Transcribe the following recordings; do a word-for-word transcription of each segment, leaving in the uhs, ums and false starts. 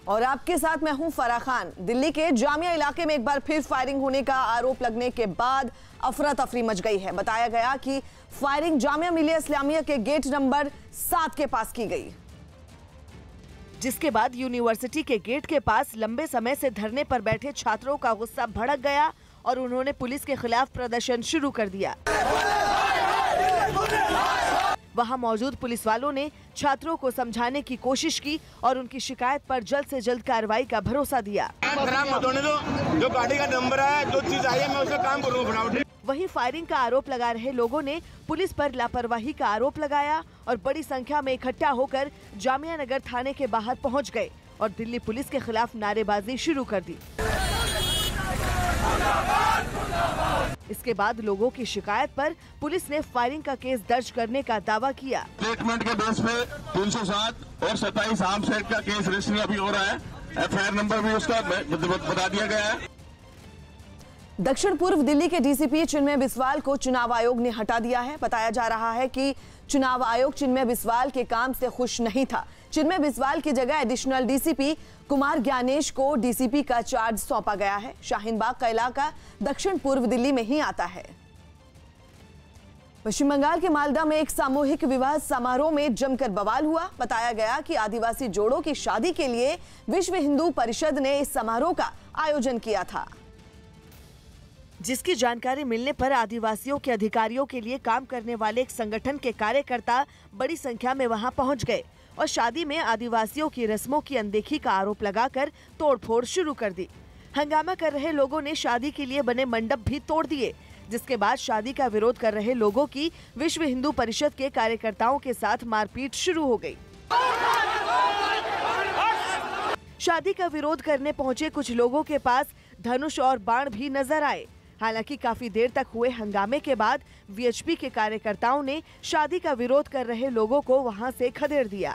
और आपके साथ मैं हूं फराह खान। दिल्ली के जामिया इलाके में एक बार फिर फायरिंग होने का आरोप लगने के बाद अफरा तफरी मच गई है। बताया गया कि फायरिंग जामिया मिलिया इस्लामिया के गेट नंबर सात के पास की गई, जिसके बाद यूनिवर्सिटी के गेट के पास लंबे समय से धरने पर बैठे छात्रों का गुस्सा भड़क गया और उन्होंने पुलिस के खिलाफ प्रदर्शन शुरू कर दिया। वहां मौजूद पुलिस वालों ने छात्रों को समझाने की कोशिश की और उनकी शिकायत पर जल्द से जल्द कार्रवाई का भरोसा दिया। जो गाड़ी का नंबर है, जो चीज आई है, मैं उसका काम करूंगा। वहीं फायरिंग का आरोप लगा रहे लोगों ने पुलिस पर लापरवाही का आरोप लगाया और बड़ी संख्या में इकट्ठा होकर जामिया नगर थाने के बाहर पहुंच गए और दिल्ली पुलिस के खिलाफ नारेबाजी शुरू कर दी। इसके बाद लोगों की शिकायत पर पुलिस ने फायरिंग का केस दर्ज करने का दावा किया। स्टेटमेंट के बेस पे तीन सौ सात और सत्ताईस आर्म्स एक्ट का केस रजिस्टर अभी हो रहा है। एफ आई आर नंबर भी उसका बता दिया गया है। दक्षिण पूर्व दिल्ली के डीसीपी चिन्मय बिस्वाल को चुनाव आयोग ने हटा दिया है। बताया जा रहा है कि चुनाव आयोग चिन्मय बिस्वाल के काम से खुश नहीं था। चिन्मय बिस्वाल की जगह एडिशनल डीसीपी कुमार ज्ञानेश को डीसीपी का चार्ज सौंपा गया है। शाहीन बाग का इलाका दक्षिण पूर्व दिल्ली में ही आता है। पश्चिम बंगाल के मालदा में एक सामूहिक विवाह समारोह में जमकर बवाल हुआ। बताया गया कि आदिवासी जोड़ों की शादी के लिए विश्व हिंदू परिषद ने इस समारोह का आयोजन किया था, जिसकी जानकारी मिलने पर आदिवासियों के अधिकारियों के लिए काम करने वाले एक संगठन के कार्यकर्ता बड़ी संख्या में वहां पहुंच गए और शादी में आदिवासियों की रस्मों की अनदेखी का आरोप लगाकर तोड़फोड़ शुरू कर दी। हंगामा कर रहे लोगों ने शादी के लिए बने मंडप भी तोड़ दिए, जिसके बाद शादी का विरोध कर रहे लोगों की विश्व हिंदू परिषद के कार्यकर्ताओं के साथ मारपीट शुरू हो गई। शादी का विरोध करने पहुंचे कुछ लोगों के पास धनुष और बाण भी नजर आए। हालांकि काफी देर तक हुए हंगामे के बाद वीएचपी के कार्यकर्ताओं ने शादी का विरोध कर रहे लोगों को वहां से खदेड़ दिया।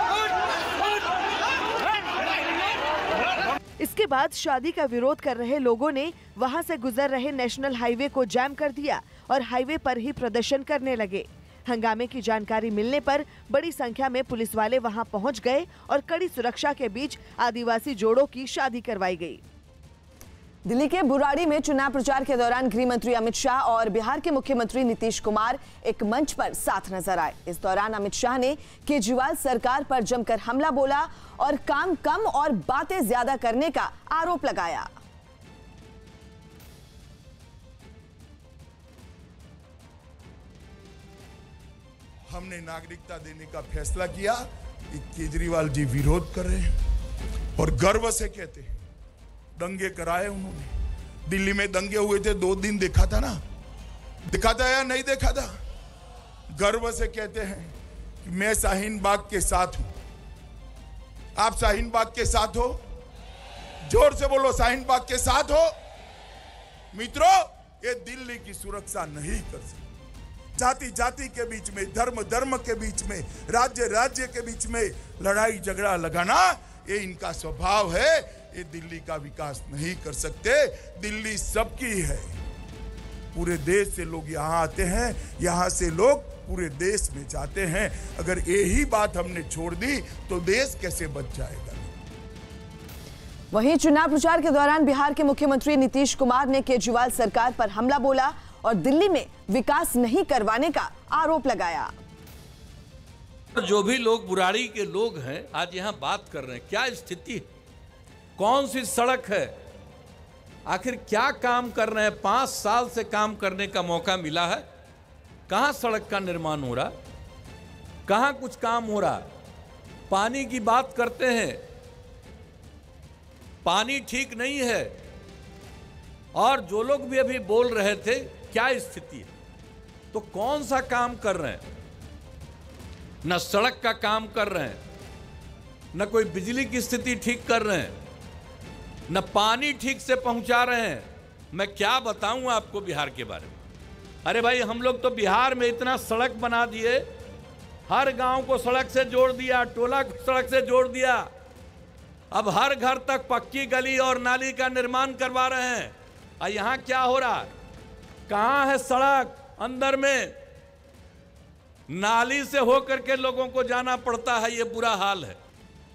इसके बाद शादी का विरोध कर रहे लोगों ने वहां से गुजर रहे नेशनल हाईवे को जैम कर दिया और हाईवे पर ही प्रदर्शन करने लगे। हंगामे की जानकारी मिलने पर बड़ी संख्या में पुलिस वाले वहां पहुंच गए और कड़ी सुरक्षा के बीच आदिवासी जोड़ों की शादी करवाई गई। दिल्ली के बुराड़ी में चुनाव प्रचार के दौरान गृह मंत्री अमित शाह और बिहार के मुख्यमंत्री नीतीश कुमार एक मंच पर साथ नजर आए। इस दौरान अमित शाह ने केजरीवाल सरकार पर जमकर हमला बोला और काम कम और बातें ज्यादा करने का आरोप लगाया। हमने नागरिकता देने का फैसला किया कि केजरीवाल जी विरोध कर रहे हैं और गर्व से कहते हैं दंगे कराए उन्होंने। दिल्ली में दंगे हुए थे, दो दिन देखा था ना, देखा था या नहीं देखा था। गर्व से कहते हैं कि मैं शाहीन बाग के साथ हूं। आप शाहीन बाग के साथ हो? जोर से बोलो, शाहीन बाग के साथ हो? मित्रों, ये दिल्ली की सुरक्षा नहीं कर सकते। जाति जाति के बीच में, धर्म धर्म के बीच में, राज्य राज्य के बीच में लड़ाई झगड़ा लगाना, ये इनका स्वभाव है। ये दिल्ली का विकास नहीं कर सकते। दिल्ली सबकी है। पूरे देश से लोग यहाँ आते हैं, यहाँ से लोग पूरे देश में जाते हैं। अगर यही बात हमने छोड़ दी तो देश कैसे बच जाएगा। वहीं चुनाव प्रचार के दौरान बिहार के मुख्यमंत्री नीतीश कुमार ने केजरीवाल सरकार पर हमला बोला और दिल्ली में विकास नहीं करवाने का आरोप लगाया। जो भी लोग बुराड़ी के लोग हैं आज यहाँ बात कर रहे हैं, क्या स्थिति है, कौन सी सड़क है, आखिर क्या काम कर रहे हैं। पांच साल से काम करने का मौका मिला है, कहां सड़क का निर्माण हो रहा, कहां कुछ काम हो रहा। पानी की बात करते हैं, पानी ठीक नहीं है। और जो लोग भी अभी बोल रहे थे क्या स्थिति है, तो कौन सा काम कर रहे हैं। न सड़क का काम कर रहे हैं, न कोई बिजली की स्थिति ठीक कर रहे हैं, न पानी ठीक से पहुंचा रहे हैं। मैं क्या बताऊं आपको बिहार के बारे में। अरे भाई, हम लोग तो बिहार में इतना सड़क बना दिए, हर गांव को सड़क से जोड़ दिया, टोला को सड़क से जोड़ दिया। अब हर घर तक पक्की गली और नाली का निर्माण करवा रहे हैं। और यहां क्या हो रहा, कहां है सड़क, अंदर में नाली से होकर के लोगों को जाना पड़ता है। ये बुरा हाल है।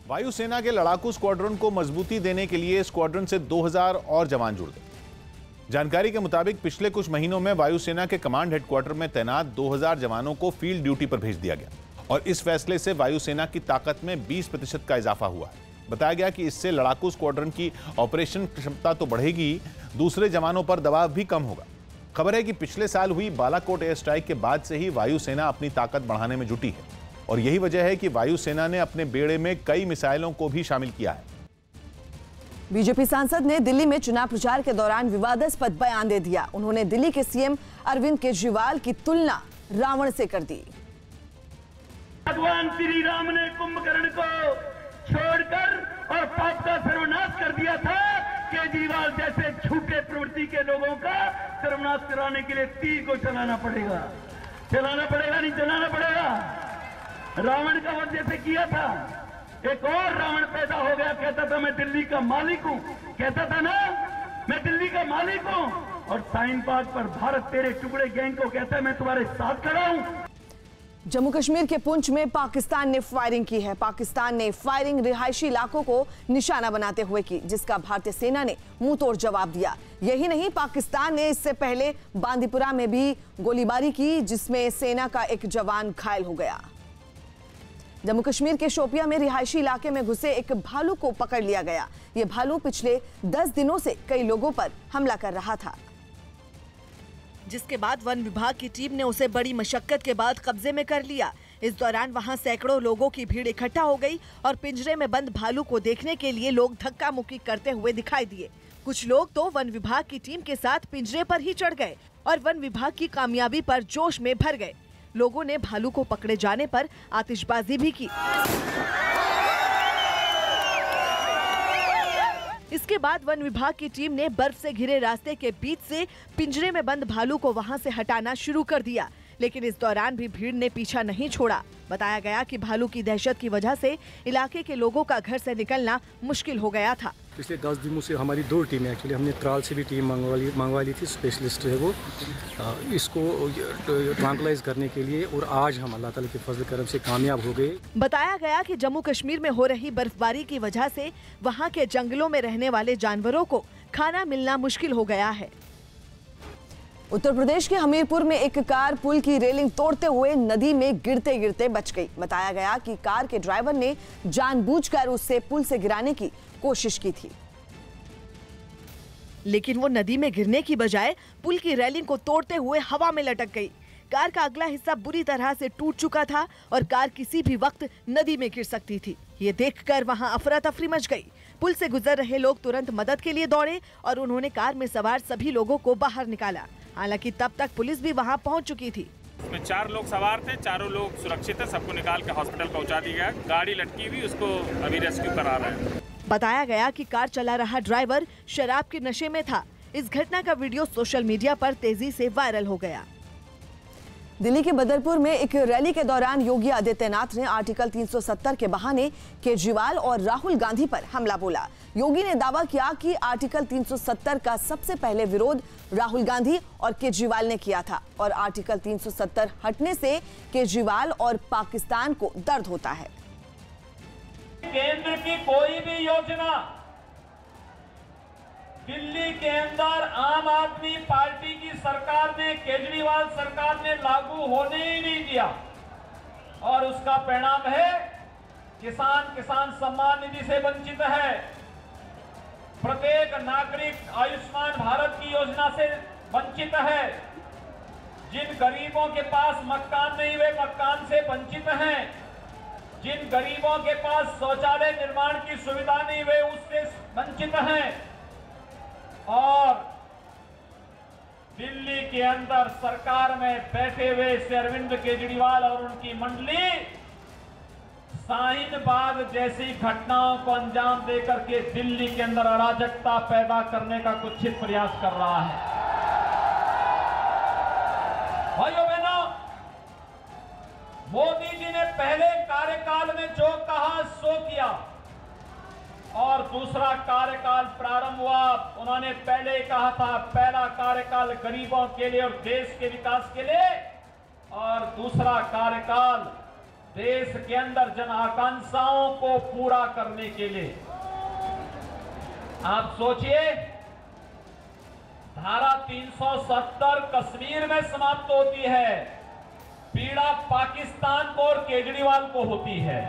वायुसेना के लड़ाकू स्क्वाड्रन को मजबूती देने के लिए स्क्वाड्रन से दो हज़ार और जवान जुड़ गए। जानकारी के मुताबिक पिछले कुछ महीनों में वायुसेना के कमांड हेडक्वार्टर में तैनात दो हज़ार जवानों को फील्ड ड्यूटी पर भेज दिया गया और इस फैसले से वायुसेना की ताकत में बीस प्रतिशत का इजाफा हुआ है। बताया गया कि इससे लड़ाकू स्क्वाड्रन की ऑपरेशन क्षमता तो बढ़ेगी, दूसरे जवानों पर दबाव भी कम होगा। खबर है कि पिछले साल हुई बालाकोट एयर स्ट्राइक के बाद से ही वायुसेना अपनी ताकत बढ़ाने में जुटी है और यही वजह है कि वायुसेना ने अपने बेड़े में कई मिसाइलों को भी शामिल किया है। बीजेपी सांसद ने दिल्ली में चुनाव प्रचार के दौरान विवादास्पद बयान दे दिया। उन्होंने दिल्ली के सीएम अरविंद केजरीवाल की तुलना रावण से कर दी। भगवान श्री राम ने कुंभकर्ण को छोड़कर और पाप का सर्वनाश कर दिया था। केजरीवाल जैसे झूठे प्रवृत्ति के लोगों का सर्वनाश कराने के लिए तीर को चलाना पड़ेगा, चलाना पड़ेगा नहीं चलाना पड़ेगा। रावण का वध जैसे किया था, एक और रावण पैदा हो गया, कहता था मैं दिल्ली का मालिक हूं, कहता था ना मैं दिल्ली का मालिक हूं, और साइन पार्क पर भारत तेरे टुकड़े गैंग को कहता है मैं तुम्हारे साथ खड़ा हूं। जम्मू कश्मीर के पुंछ में पाकिस्तान ने फायरिंग की है। पाकिस्तान ने फायरिंग रिहायशी इलाकों को निशाना बनाते हुए की, जिसका भारतीय सेना ने मुंह तोड़ जवाब दिया। यही नहीं, पाकिस्तान ने इससे पहले बांदीपुरा में भी गोलीबारी की, जिसमें सेना का एक जवान घायल हो गया। जम्मू कश्मीर के शोपिया में रिहायशी इलाके में घुसे एक भालू को पकड़ लिया गया। ये भालू पिछले दस दिनों से कई लोगों पर हमला कर रहा था, जिसके बाद वन विभाग की टीम ने उसे बड़ी मशक्कत के बाद कब्जे में कर लिया। इस दौरान वहां सैकड़ों लोगों की भीड़ इकट्ठा हो गई और पिंजरे में बंद भालू को देखने के लिए लोग धक्का मुक्की करते हुए दिखाई दिए। कुछ लोग तो वन विभाग की टीम के साथ पिंजरे पर ही चढ़ गए और वन विभाग की कामयाबी पर जोश में भर गए। लोगों ने भालू को पकड़े जाने पर आतिशबाजी भी की। इसके बाद वन विभाग की टीम ने बर्फ से घिरे रास्ते के बीच से पिंजरे में बंद भालू को वहां से हटाना शुरू कर दिया, लेकिन इस दौरान भी भीड़ ने पीछा नहीं छोड़ा। बताया गया कि भालू की दहशत की वजह से इलाके के लोगों का घर से निकलना मुश्किल हो गया था। पिछले दस दिनों से हमारी दो टीमें, एक्चुअली हमने त्राल से भी टीम मंगवा ली मंगवा ली थी, स्पेशलिस्ट है वो, इसको ट्रैंकुलाइज करने के लिए, और आज हम अल्लाह ताला के फजल करम से कामयाब हो गए। बताया गया कि जम्मू कश्मीर में हो रही बर्फबारी की वजह से वहां के जंगलों में रहने वाले जानवरों को खाना मिलना मुश्किल हो गया है। उत्तर प्रदेश के हमीरपुर में एक कार पुल की रेलिंग तोड़ते हुए नदी में गिरते गिरते बच गई। बताया गया कि कार के ड्राइवर ने जानबूझकर उससे पुल से गिराने की कोशिश की थी, लेकिन वो नदी में गिरने की बजाय पुल की रेलिंग को तोड़ते हुए हवा में लटक गई। कार का अगला हिस्सा बुरी तरह से टूट चुका था और कार किसी भी वक्त नदी में गिर सकती थी। ये देखकर वहां अफरा तफरी मच गई। पुल से गुजर रहे लोग तुरंत मदद के लिए दौड़े और उन्होंने कार में सवार सभी लोगों को बाहर निकाला। हालांकि तब तक पुलिस भी वहां पहुंच चुकी थी। उसमें चार लोग सवार थे, चारों लोग सुरक्षित है, सबको निकाल के हॉस्पिटल पहुंचा दिया गया। गाड़ी लटकी हुई, उसको अभी रेस्क्यू करा रहे हैं। बताया गया कि कार चला रहा ड्राइवर शराब के नशे में था। इस घटना का वीडियो सोशल मीडिया पर तेजी से वायरल हो गया। दिल्ली के बदरपुर में एक रैली के दौरान योगी आदित्यनाथ ने आर्टिकल तीन सौ सत्तर के बहाने केजरीवाल और राहुल गांधी पर हमला बोला। योगी ने दावा किया कि आर्टिकल तीन सौ सत्तर का सबसे पहले विरोध राहुल गांधी और केजरीवाल ने किया था और आर्टिकल तीन सौ सत्तर हटने से केजरीवाल और पाकिस्तान को दर्द होता है। केंद्र की कोई भी योजना दिल्ली के अंदर आम आदमी पार्टी की सरकार ने, केजरीवाल सरकार ने लागू होने ही नहीं दिया, और उसका परिणाम है किसान किसान सम्मान निधि से वंचित है। प्रत्येक नागरिक आयुष्मान भारत की योजना से वंचित है। जिन गरीबों के पास मकान नहीं, वे मकान से वंचित हैं। जिन गरीबों के पास शौचालय निर्माण की सुविधा नहीं, वे उससे वंचित हैं। और दिल्ली के अंदर सरकार में बैठे हुए श्री अरविंद केजरीवाल और उनकी मंडली शाहीन बाग जैसी घटनाओं को अंजाम देकर के दिल्ली के अंदर अराजकता पैदा करने का कुत्सित प्रयास कर रहा है। भाइयों बहनों, मोदी जी ने पहले कार्यकाल में जो कहा सो किया, और दूसरा कार्यकाल प्रारंभ हुआ। उन्होंने पहले कहा था पहला कार्यकाल गरीबों के लिए और देश के विकास के लिए, और दूसरा कार्यकाल देश के अंदर जन आकांक्षाओं को पूरा करने के लिए आप सोचिए, धारा तीन सौ सत्तर कश्मीर में समाप्त होती है, पीड़ा पाकिस्तान को और केजरीवाल को होती है।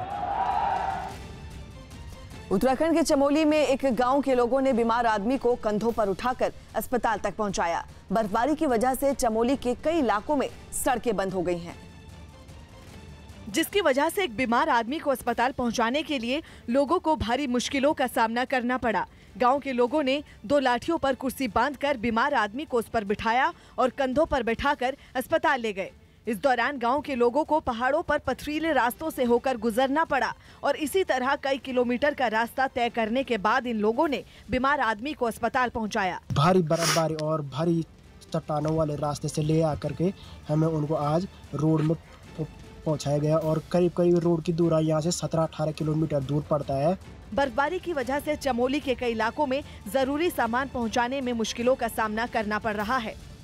उत्तराखंड के चमोली में एक गांव के लोगों ने बीमार आदमी को कंधों पर उठाकर अस्पताल तक पहुंचाया। बर्फबारी की वजह से चमोली के कई इलाकों में सड़कें बंद हो गई हैं, जिसकी वजह से एक बीमार आदमी को अस्पताल पहुंचाने के लिए लोगों को भारी मुश्किलों का सामना करना पड़ा। गांव के लोगों ने दो लाठियों पर कुर्सी बांधकर बीमार आदमी को उस पर बिठाया और कंधों पर बिठाकर अस्पताल ले गए। इस दौरान गांव के लोगों को पहाड़ों पर पथरीले रास्तों से होकर गुजरना पड़ा और इसी तरह कई किलोमीटर का रास्ता तय करने के बाद इन लोगों ने बीमार आदमी को अस्पताल पहुंचाया। भारी बर्फबारी और भारी चट्टानों वाले रास्ते से ले आकर के हमें उनको आज रोड में पहुंचाया गया और करीब करीब रोड की दूरी यहाँ से सत्रह अठारह किलोमीटर दूर पड़ता है। बर्फबारी की वजह से चमोली के कई इलाकों में जरूरी सामान पहुंचाने में मुश्किलों का सामना करना पड़ रहा है।